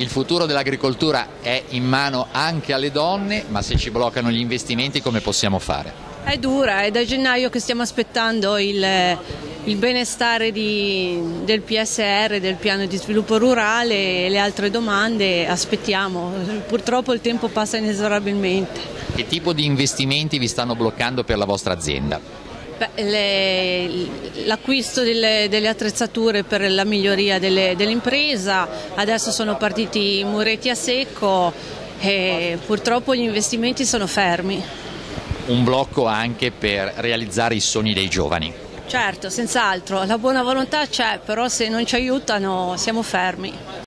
Il futuro dell'agricoltura è in mano anche alle donne, ma se ci bloccano gli investimenti come possiamo fare? È dura, è da gennaio che stiamo aspettando il benestare del PSR, del piano di sviluppo rurale, e le altre domande aspettiamo. Purtroppo il tempo passa inesorabilmente. Che tipo di investimenti vi stanno bloccando per la vostra azienda? L'acquisto delle attrezzature per la miglioria dell'impresa, adesso sono partiti i muretti a secco e purtroppo gli investimenti sono fermi. Un blocco anche per realizzare i sogni dei giovani. Certo, senz'altro, la buona volontà c'è, però se non ci aiutano siamo fermi.